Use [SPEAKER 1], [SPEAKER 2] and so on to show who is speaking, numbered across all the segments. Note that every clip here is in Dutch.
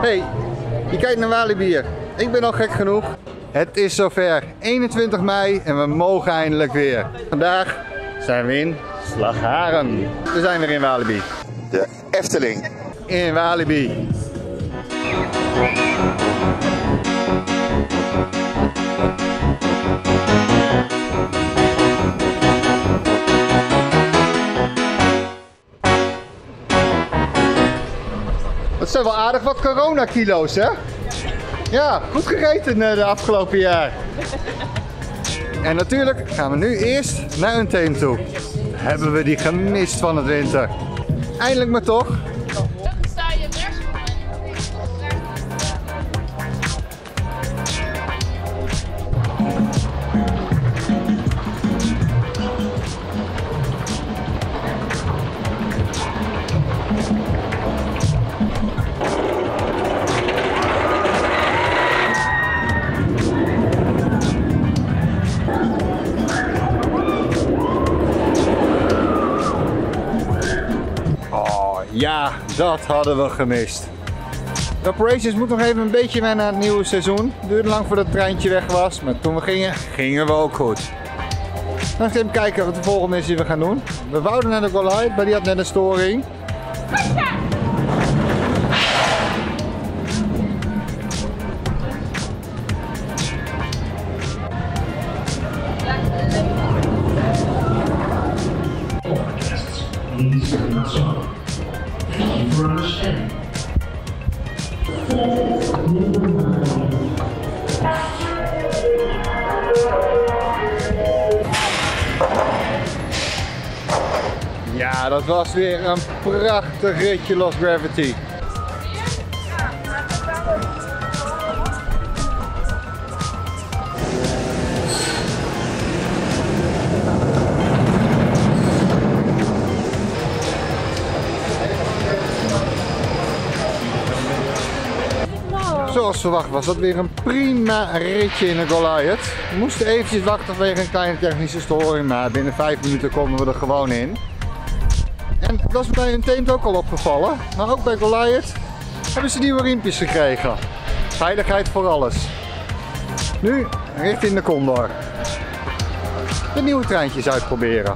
[SPEAKER 1] Hey, je kijkt naar Walibi. Ik ben al gek genoeg. Het is zover, 21 mei en we mogen eindelijk weer. Vandaag zijn we in Slagharen. We zijn weer in Walibi.
[SPEAKER 2] De Efteling.
[SPEAKER 1] In Walibi. Dat zijn wel aardig wat coronakilo's, hè? Ja, goed gegeten de afgelopen jaar. En natuurlijk gaan we nu eerst naar een teen toe. Hebben we die gemist van het winter. Eindelijk maar toch. Ja, dat hadden we gemist. De Operations moet nog even een beetje wennen aan het nieuwe seizoen. Het duurde lang voordat het treintje weg was, maar toen we gingen we ook goed. Dan gaan we even kijken wat de volgende is die we gaan doen. We wouden naar de Goliath, maar die had net een storing. Ja, dat was weer een prachtig ritje Lost Gravity. Zoals verwacht was dat weer een prima ritje in de Goliath. We moesten eventjes wachten vanwege een kleine technische storing, maar binnen 5 minuten konden we er gewoon in. En dat was bij hun tent ook al opgevallen, maar ook bij Goliath hebben ze nieuwe riempjes gekregen. Veiligheid voor alles. Nu richting de Condor. De nieuwe treintjes uitproberen.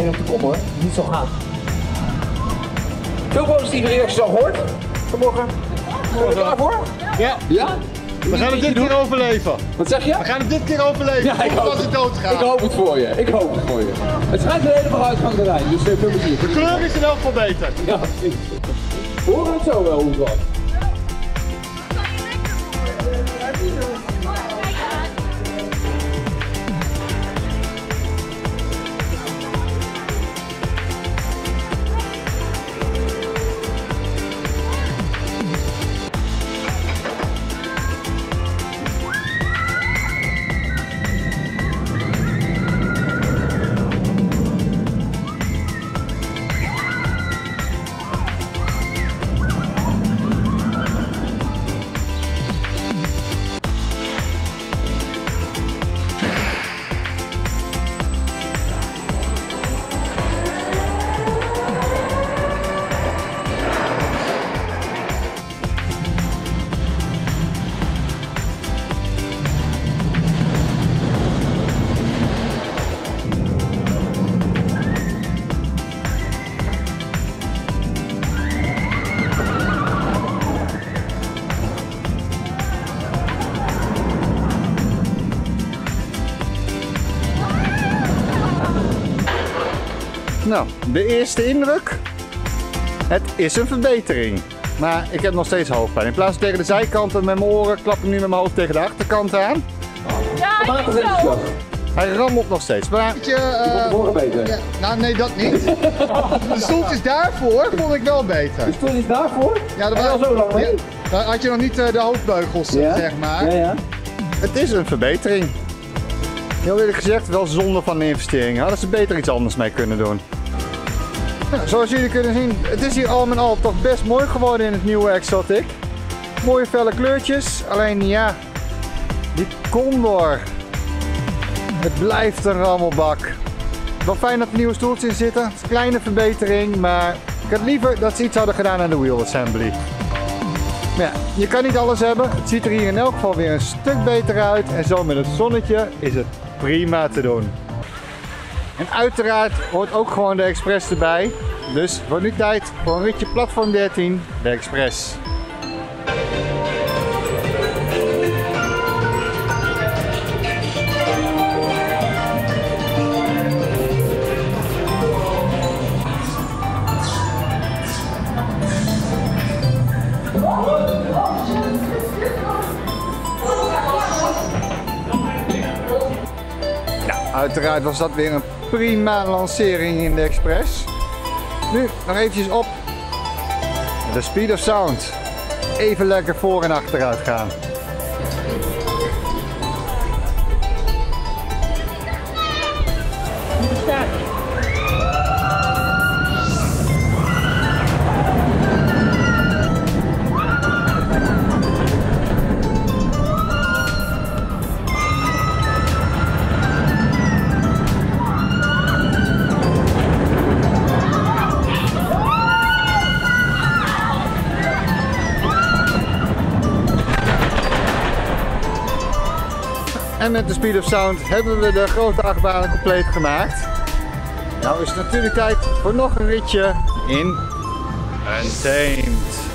[SPEAKER 2] nog te komen hoor. Niet zo gaaf. Veel positieve reacties al gehoord vanmorgen. Ben je er klaar voor?
[SPEAKER 1] Ja.
[SPEAKER 2] Ja?
[SPEAKER 1] We gaan het dit keer overleven.
[SPEAKER 2] Wat zeg je?
[SPEAKER 1] We gaan het dit keer overleven.
[SPEAKER 2] Ja, ik hoop
[SPEAKER 1] als het doodgaat.
[SPEAKER 2] Ik hoop het voor je. Ik hoop het voor je. Het schijnt een hele vooruitgang te zijn, dus veel plezier.
[SPEAKER 1] De kleur is in elk geval beter.
[SPEAKER 2] Ja, precies. We horen het zo wel hoe het was.
[SPEAKER 1] Nou, de eerste indruk. Het is een verbetering. Maar ik heb nog steeds hoofdpijn. In plaats van tegen de zijkanten met mijn oren, klap ik nu met mijn hoofd tegen de achterkant aan.
[SPEAKER 3] Ja, ik zo.
[SPEAKER 1] Hij rammelt nog steeds. Maar
[SPEAKER 2] Morgen beter.
[SPEAKER 1] ja, nou nee, dat niet. De stoeltjes daarvoor vond ik wel beter.
[SPEAKER 2] De stoel is daarvoor?
[SPEAKER 1] Ja,
[SPEAKER 2] Ben je al zo lang mee?
[SPEAKER 1] daar had je nog niet de hoofdbeugels, zeg maar.
[SPEAKER 2] Ja, ja.
[SPEAKER 1] Het is een verbetering. Heel eerlijk gezegd, wel zonde van de investering. Hadden ze beter iets anders mee kunnen doen. Nou, zoals jullie kunnen zien, het is hier al met al toch best mooi geworden in het nieuwe Exotic. Mooie felle kleurtjes, alleen ja, die Condor. Het blijft een rammelbak. Wel fijn dat er nieuwe stoeltjes in zitten. Het is een kleine verbetering, maar ik had liever dat ze iets hadden gedaan aan de wheel assembly. Maar ja, je kan niet alles hebben. Het ziet er hier in elk geval weer een stuk beter uit. En zo met het zonnetje is het prima te doen. En uiteraard hoort ook gewoon de Express erbij. Dus wordt nu tijd voor een ritje platform 13, de Express. Uiteraard was dat weer een prima lancering in de Express. Nu nog eventjes op de Speed of Sound. Even lekker voor en achteruit gaan. En met de Speed of Sound hebben we de grote achtbanen compleet gemaakt. Nou is het natuurlijk tijd voor nog een ritje in Untamed.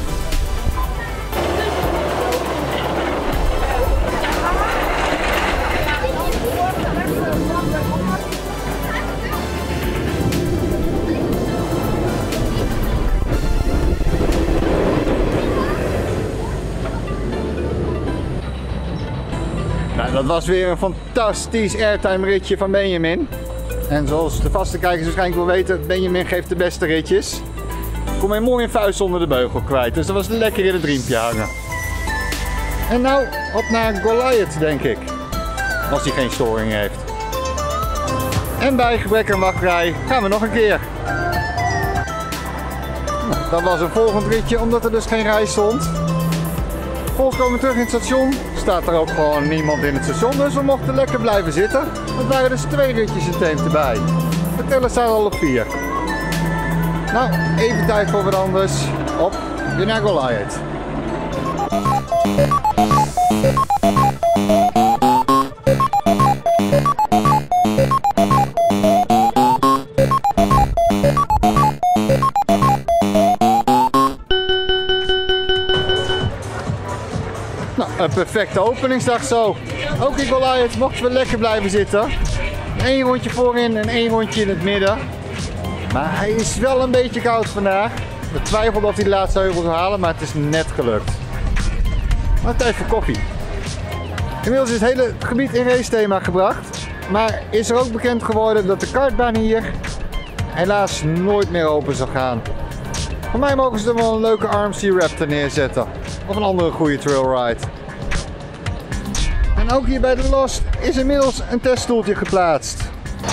[SPEAKER 1] Dat was weer een fantastisch airtime ritje van Benjamin. En zoals de vaste kijkers waarschijnlijk wel weten, Benjamin geeft de beste ritjes. Kom hij mooi een vuist onder de beugel kwijt, dus dat was lekker in het riempje hangen. En nou op naar Goliath, denk ik. Als hij geen storing heeft. En bij gebrek aan wachtrij gaan we nog een keer. Nou, dat was een volgend ritje, omdat er dus geen rij stond. Volgens komen we terug in het station. Staat er ook gewoon niemand in het station, dus we mochten lekker blijven zitten. Het waren dus 2 ritjes in Untamed erbij. De teller staat al op 4. Nou, even tijd voor wat anders. Op weer naar Goliath. een perfecte openingsdag zo. Ook in Goliath mochten we lekker blijven zitten. 1 rondje voorin en 1 rondje in het midden. Maar hij is wel een beetje koud vandaag. We twijfelden of hij de laatste heuvel zou halen, maar het is net gelukt. Maar tijd voor koffie. Inmiddels is het hele gebied in race thema gebracht. Maar is er ook bekend geworden dat de kartbaan hier helaas nooit meer open zal gaan. Voor mij mogen ze er wel een leuke RMC Raptor neerzetten. Of een andere goede trailride. En ook hier bij de Lost is inmiddels een teststoeltje geplaatst.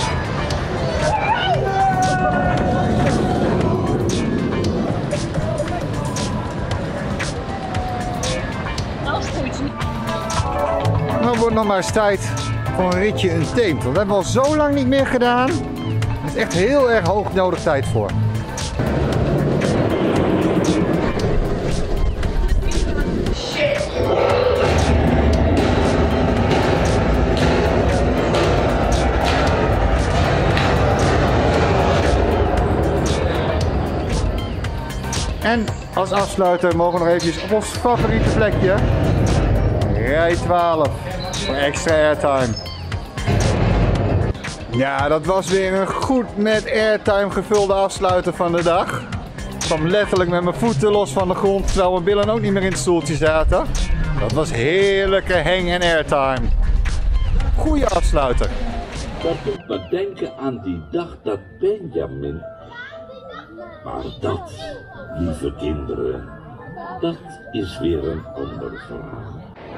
[SPEAKER 1] Nou wordt nog maar eens tijd voor een ritje een team. Want dat hebben we al zo lang niet meer gedaan. Er is echt heel erg hoog nodig tijd voor. En als afsluiter mogen we nog eventjes op ons favoriete plekje. Rij 12 voor extra airtime. Ja, dat was weer een goed met airtime gevulde afsluiter van de dag. Ik kwam letterlijk met mijn voeten los van de grond, terwijl mijn billen ook niet meer in het stoeltje zaten. Dat was heerlijke hang- en airtime. Goeie afsluiter.
[SPEAKER 4] Dat doet me denken aan die dag dat Benjamin. Maar dat, lieve kinderen, dat is weer een ander verhaal.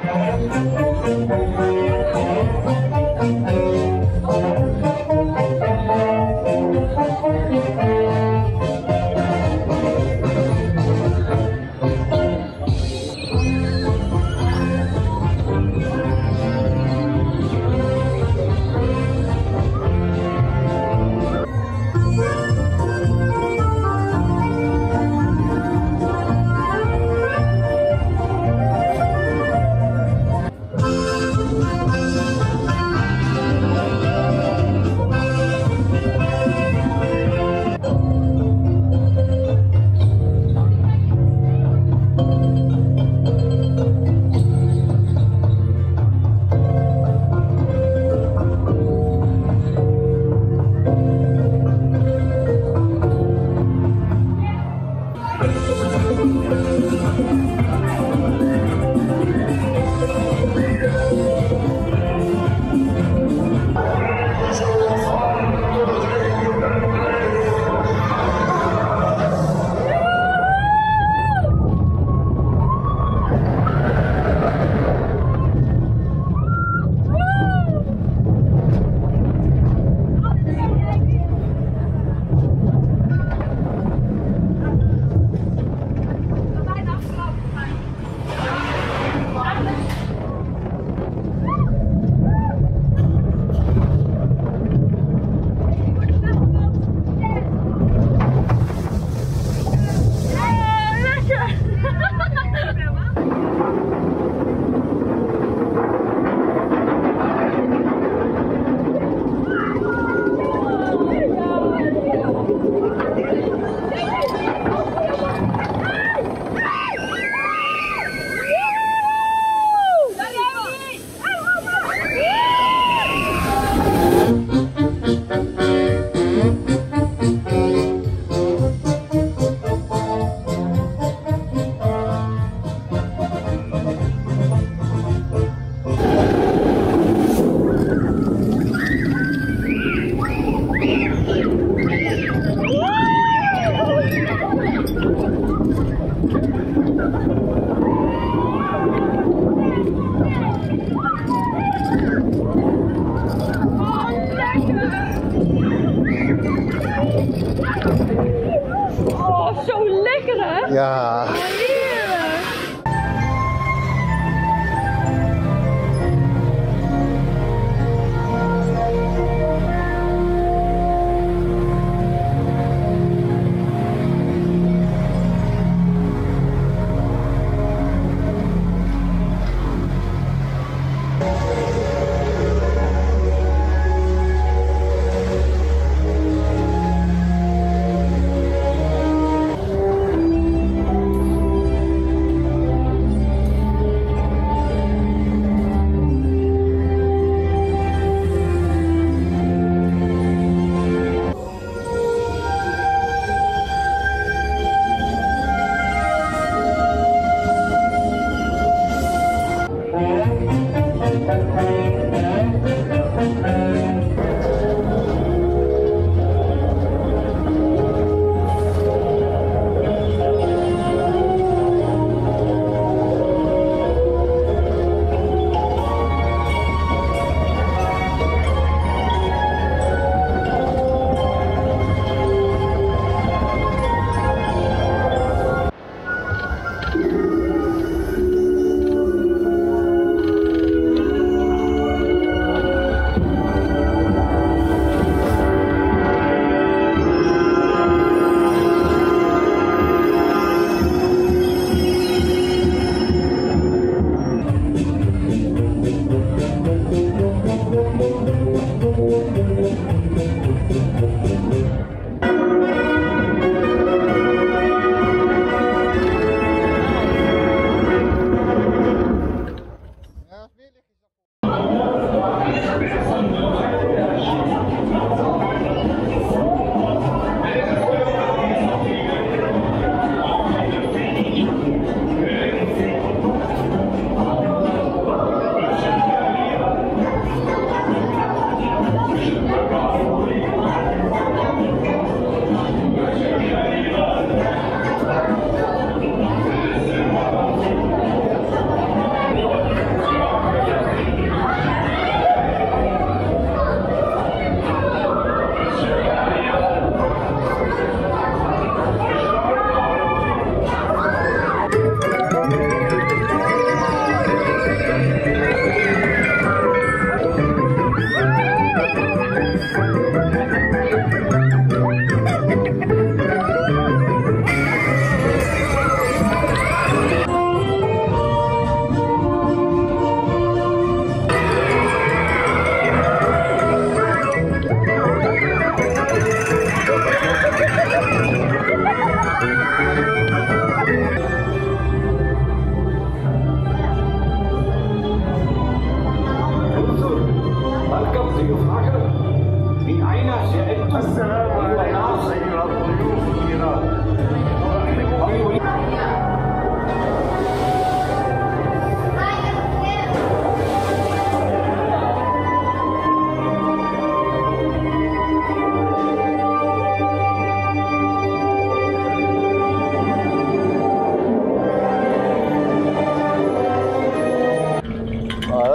[SPEAKER 3] Oh, zo lekker hè?
[SPEAKER 1] Ja.
[SPEAKER 3] Heerlijk.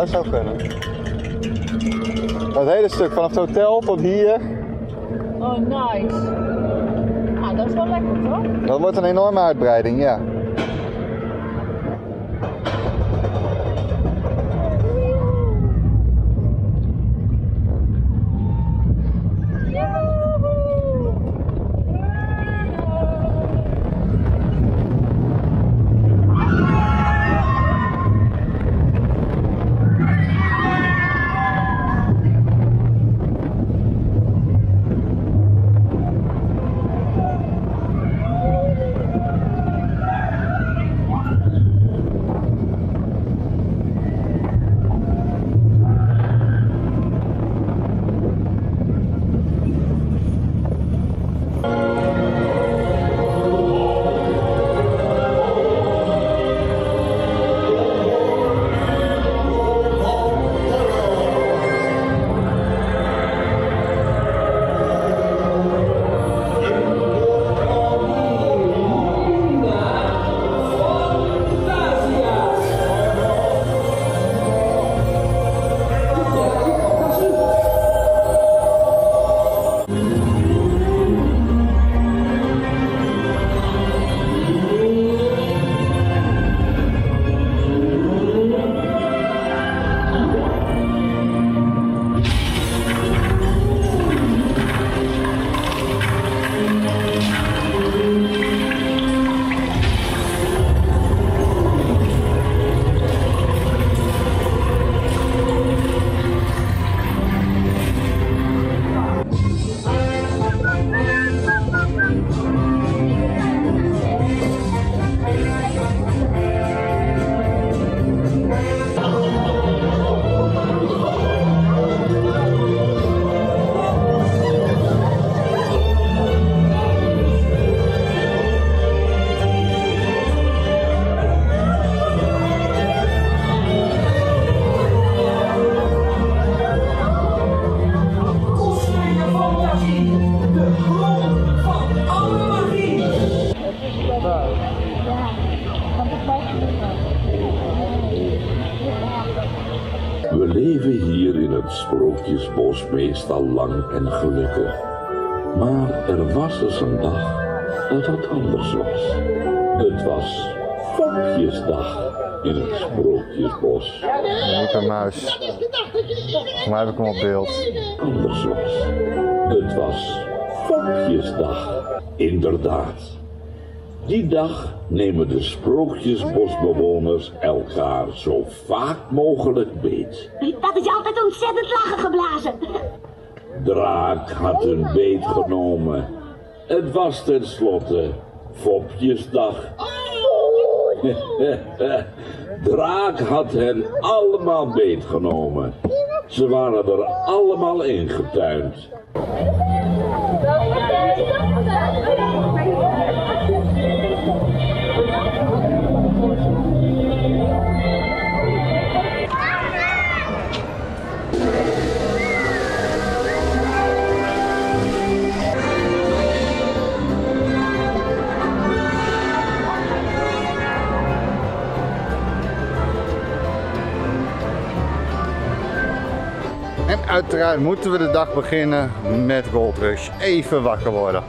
[SPEAKER 1] dat zou kunnen. Het hele stuk vanaf het hotel tot hier.
[SPEAKER 3] Oh, nice. Nou, dat is wel lekker, toch?
[SPEAKER 1] Dat wordt een enorme uitbreiding, ja.
[SPEAKER 4] We leven hier in het Sprookjesbos meestal lang en gelukkig. Maar er was eens een dag dat het anders was. Het was Fopjesdag in het Sprookjesbos.
[SPEAKER 1] Niet een muis. Voor mij heb ik hem op beeld.
[SPEAKER 4] Anders was. Het was Fopjesdag. Inderdaad. Die dag nemen de Sprookjesbosbewoners elkaar zo vaak mogelijk beet.
[SPEAKER 5] Dat is altijd ontzettend lachen geblazen.
[SPEAKER 4] Draak had een beet genomen. Het was tenslotte Fopjesdag. Draak had hen allemaal beetgenomen. Ze waren er allemaal ingetuind.
[SPEAKER 1] En uiteraard moeten we de dag beginnen met Gold Rush. Even wakker worden.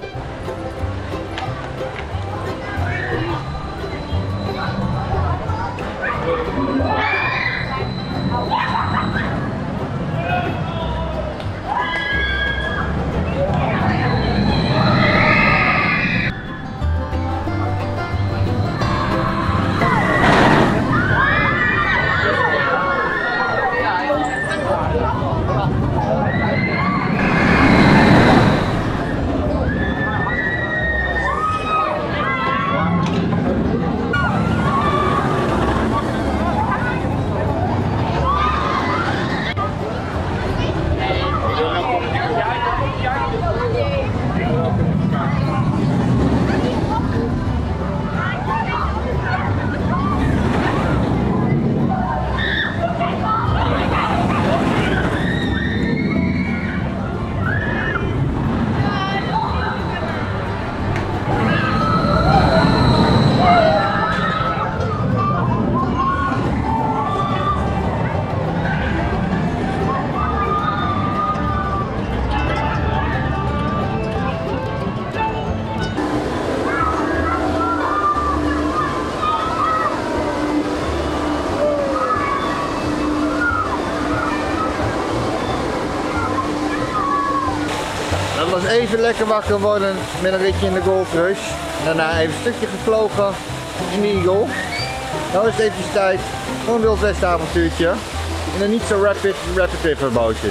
[SPEAKER 1] even lekker wakker worden met een ritje in de Gold Rush. Daarna even een stukje gevlogen in de Eagle. Nou is het even tijd voor een Wild West avontuurtje. In een niet zo repetitive bootjes.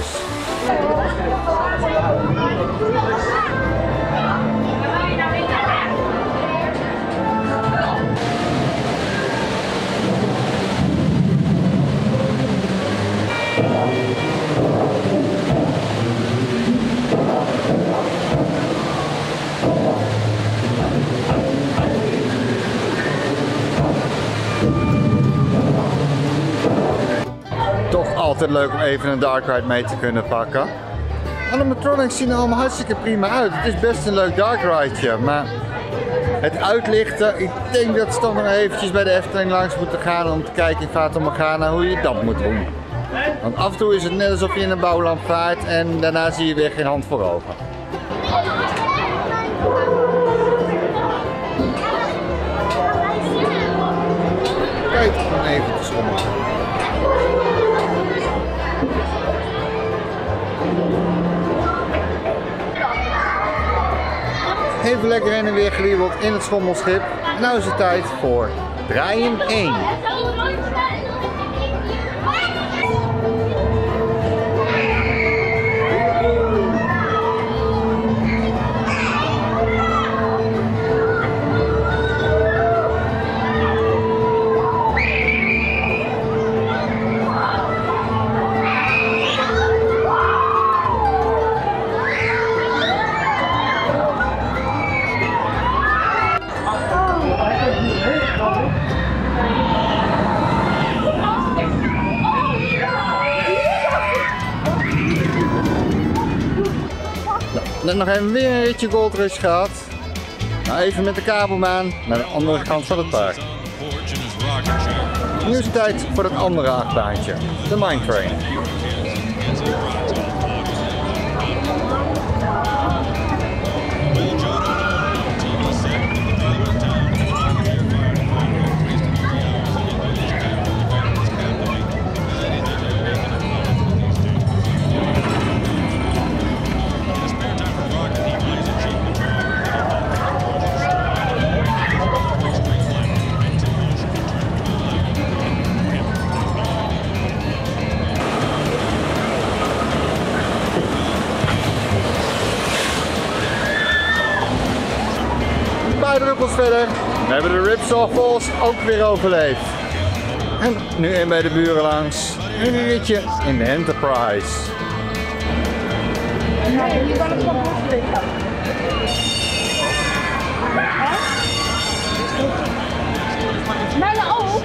[SPEAKER 1] Toch altijd leuk om even een dark ride mee te kunnen pakken. Animatronics zien er allemaal hartstikke prima uit. Het is best een leuk dark rideje, maar het uitlichten, ik denk dat ze toch nog eventjes bij de Efteling langs moeten gaan om te kijken in Fata Morgana hoe je dat moet doen. Want af en toe is het net alsof je in een bouwlamp vaart en daarna zie je weer geen hand voor ogen. Kijk, om even te schommelen. Even lekker heen en weer gewiebeld in het schommelschip. En nu is het tijd voor draaien 1. Net nog even weer een ritje Gold Rush gehad. Nou even met de kabelbaan naar de andere kant van het park. Nu is het tijd voor het andere achtbaantje, de Mine Train. Druppels verder. We hebben de Ripsaw Falls ook weer overleefd. En nu in bij de buren langs. En een ritje in de Enterprise.
[SPEAKER 3] Nee, hier kan het wel liggen. Mijne ook.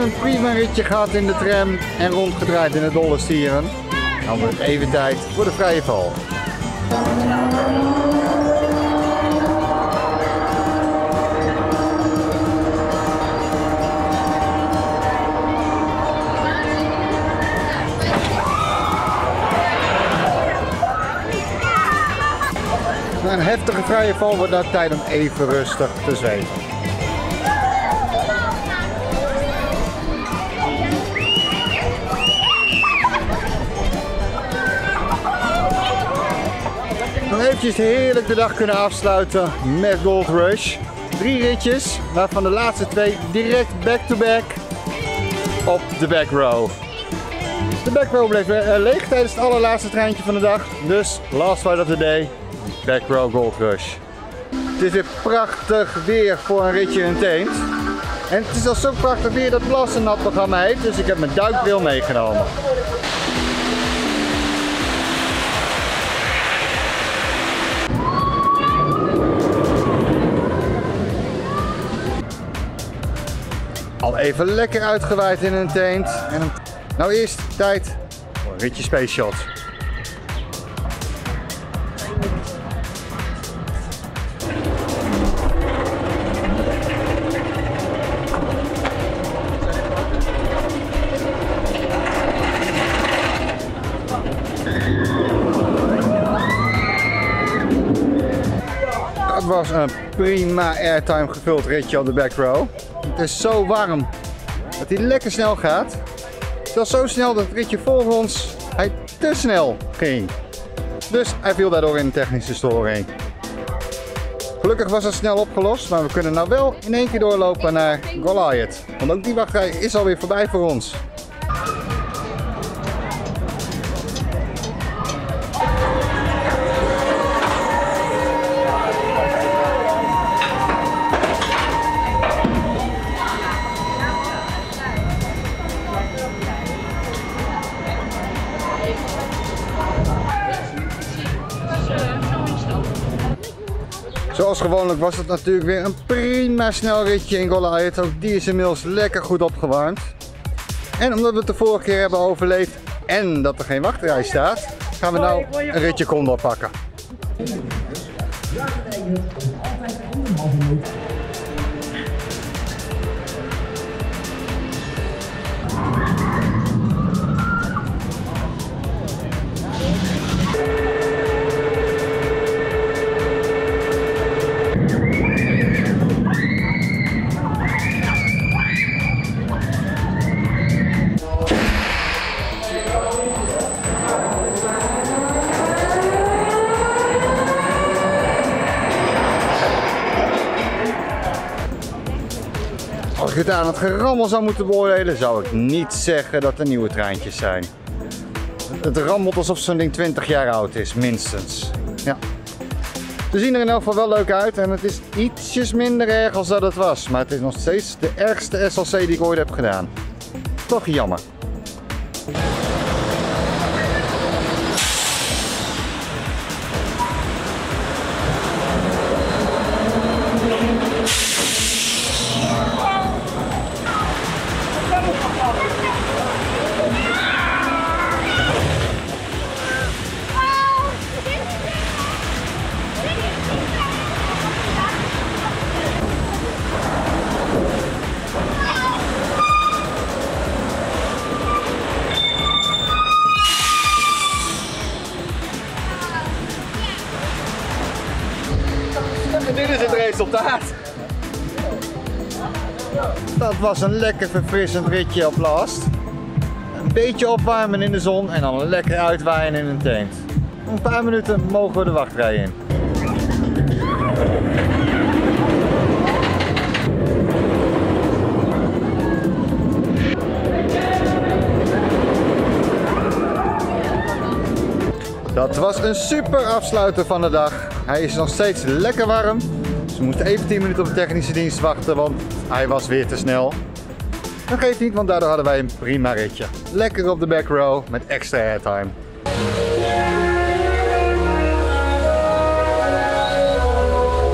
[SPEAKER 1] een prima ritje gehad in de tram en rondgedraaid in de dolle stieren. Dan wordt het even tijd voor de vrije val. Na een heftige vrije val wordt het tijd om even rustig te zweven. Nog eventjes heerlijk de dag kunnen afsluiten met Gold Rush. 3 ritjes, waarvan de laatste 2 direct back-to-back op de back row. De back row bleef leeg tijdens het allerlaatste treintje van de dag, dus last ride of the day, back row Gold Rush. Het is weer prachtig weer voor een ritje in Teent. En het is al zo prachtig weer dat Blas een nat programma heeft, dus ik heb mijn duikbril meegenomen. Al even lekker uitgewaaid in een Teent. En nou eerst tijd voor een ritje Space Shot. Dat was een prima airtime gevuld ritje op de back row. Het is zo warm dat hij lekker snel gaat. Zelfs zo snel dat het ritje voor ons hij te snel ging. Dus hij viel daardoor in een technische storing. Gelukkig was het snel opgelost, maar we kunnen nou wel in één keer doorlopen naar Goliath. Want ook die wachtrij is alweer voorbij voor ons. Zoals gewoonlijk was het natuurlijk weer een prima snel ritje in Goliath. Ook die is inmiddels lekker goed opgewarmd. En omdat we het de vorige keer hebben overleefd en dat er geen wachtrij staat, gaan we nou een ritje Condor pakken. Als ik het aan het gerammel zou moeten beoordelen, zou ik niet zeggen dat er nieuwe treintjes zijn. Het rammelt alsof zo'n ding 20 jaar oud is, minstens. Ja. Ze zien er in elk geval wel leuk uit en het is ietsjes minder erg als dat het was. Maar het is nog steeds de ergste SLC die ik ooit heb gedaan. Toch jammer. En dit is het resultaat. Dat was een lekker verfrissend ritje op last. Een beetje opwarmen in de zon en dan lekker uitwaaien in een tent. Een paar minuten mogen we de wachtrij in. Dat was een super afsluiter van de dag. Hij is nog steeds lekker warm. Dus we moesten even 10 minuten op de technische dienst wachten, want hij was weer te snel. Dat geeft niet, want daardoor hadden wij een prima ritje. Lekker op de back row met extra airtime.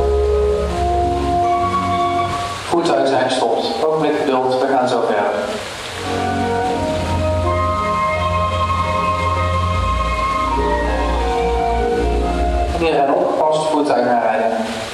[SPEAKER 6] Voertuigen zijn gestopt. Ogenblik geduld, we gaan zo verder.
[SPEAKER 2] Die rijden opgepast voertuig naar rijden.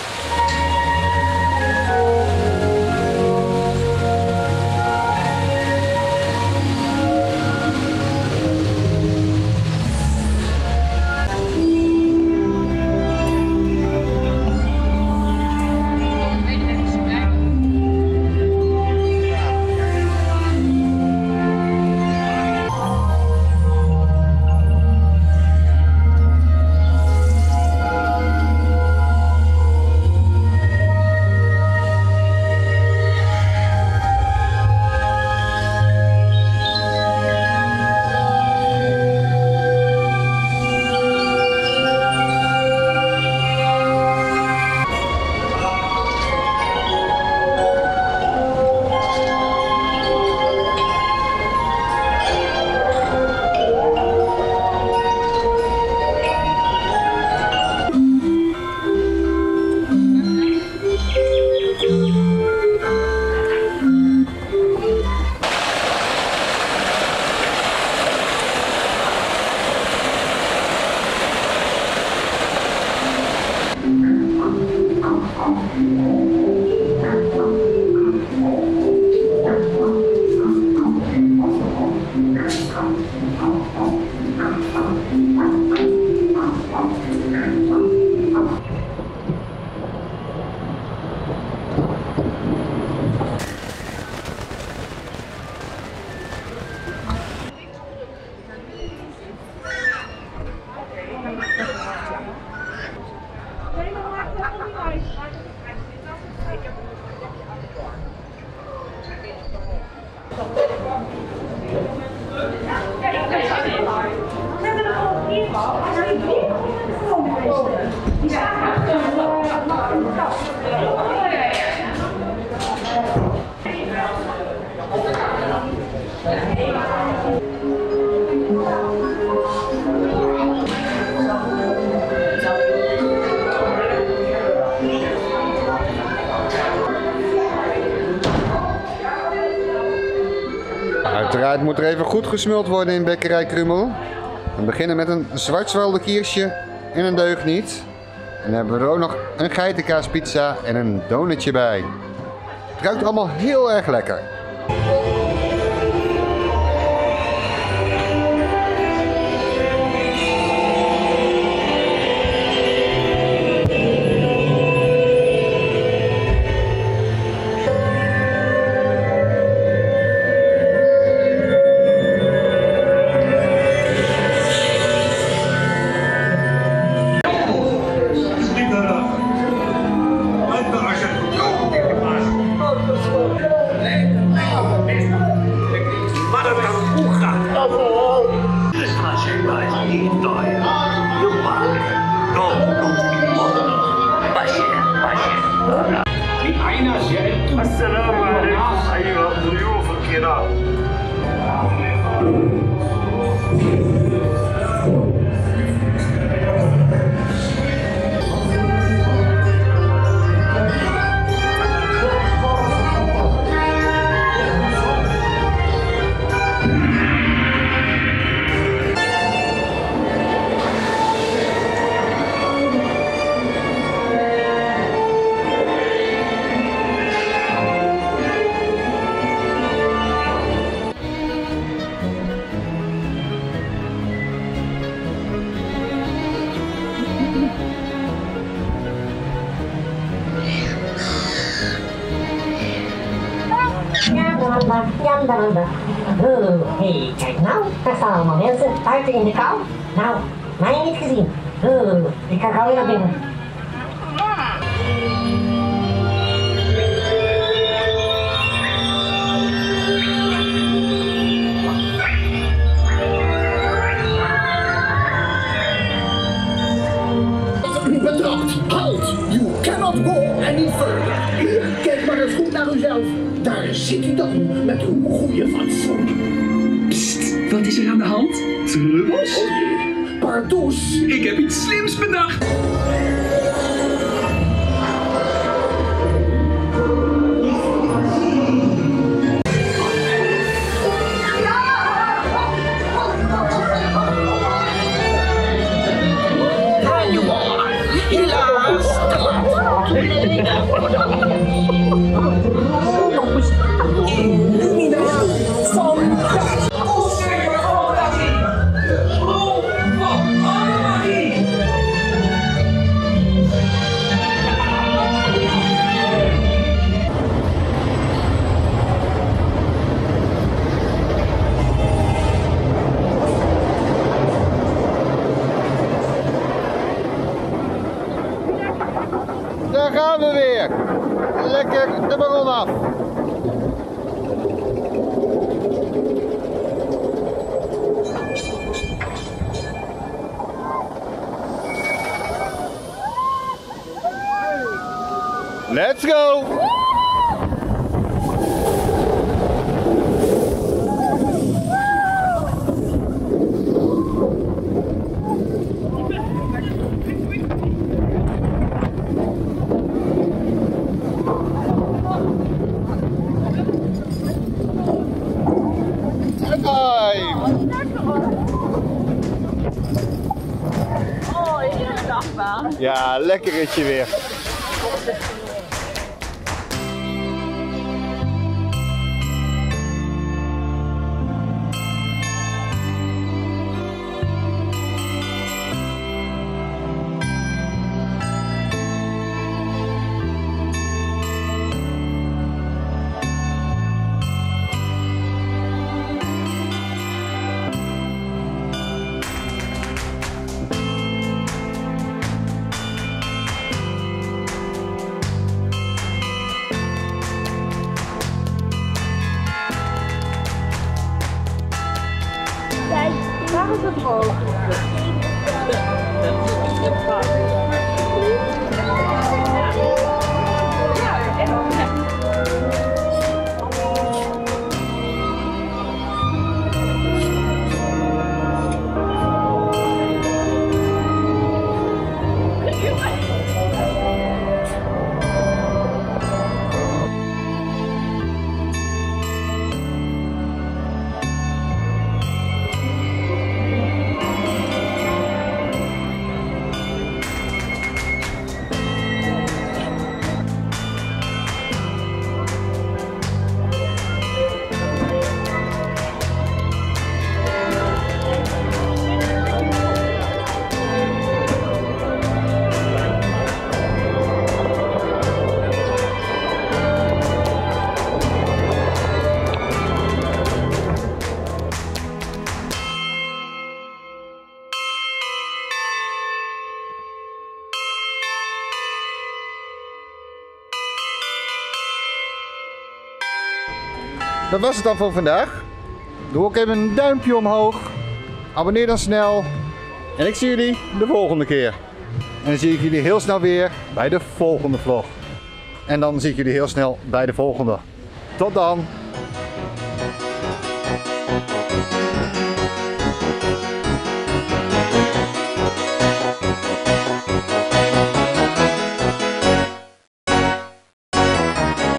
[SPEAKER 1] Uiteraard moet er even goed gesmuld worden in Bekkerij Krummel. We beginnen met een zwartzwelde kiersje en een deugniet. En dan hebben we er ook nog een geitenkaaspizza en een donutje bij. Het ruikt allemaal heel erg lekker.
[SPEAKER 6] السلام عليكم أيها الضيوف الكرام.
[SPEAKER 5] Hey, kijk nou, daar staan allemaal mensen buiten in de kou. Nou, mij niet gezien. Ik ga gauw weer naar binnen.
[SPEAKER 7] Betrapt, halt! You cannot go any further. Kijk maar eens goed naar uzelf. Daar zit u dan, met uw goede fatsoen.
[SPEAKER 8] Psst, wat is er aan de hand? Trubbels?
[SPEAKER 7] Oh jee, pardoes.
[SPEAKER 8] Ik heb iets slims bedacht.
[SPEAKER 7] There you are.
[SPEAKER 1] Daar gaan we weer. Lekker de ballon af. Let's go!
[SPEAKER 3] Oh, heerlijke achtbaan.
[SPEAKER 1] Ja, lekker ritje weer.
[SPEAKER 3] Kijk, daar is het rood.
[SPEAKER 1] Dat was het dan voor vandaag. Doe ook even een duimpje omhoog. Abonneer dan snel. En ik zie jullie de volgende keer. En dan zie ik jullie heel snel weer bij de volgende vlog. En dan zie ik jullie heel snel bij de volgende. Tot dan!